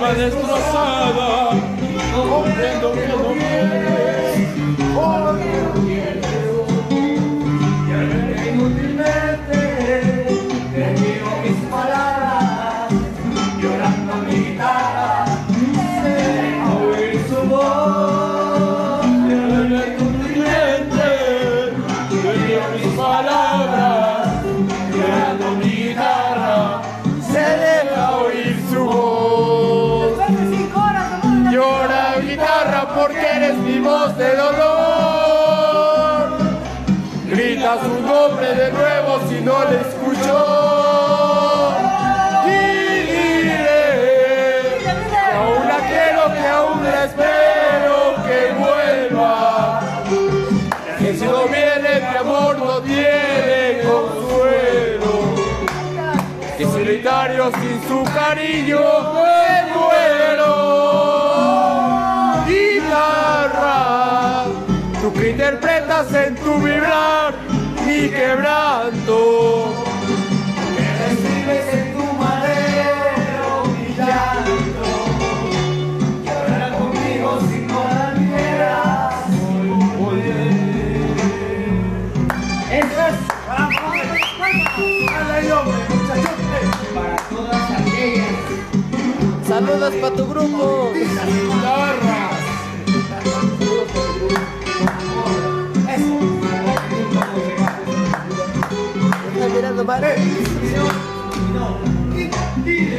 alma destrozada, comprendo que no quieres, porque no quieres. Y al ver que inútilmente te digo mis palabras, llorando mi guitarra, se deja oír su voz. Y al ver que inútilmente te digo mis palabras, llorando mi guitarra, se deja oír su voz. Llora guitarra porque eres mi voz de dolor. Grita su nombre de nuevo si no le escucho. Y diré que aún la quiero, que aún la espero que vuelva. Que si no viene mi amor no tiene consuelo. Que solitario sin su cariño me muero. Guitarra, tú que interpretas en tu vibrar mi quebranto, que recibes en tu madero mi llanto. Llora conmigo si no la quieras volver. Eso es para todas aquellas. Saludos para tu grupo. Guitarras. Está mirando mal. No.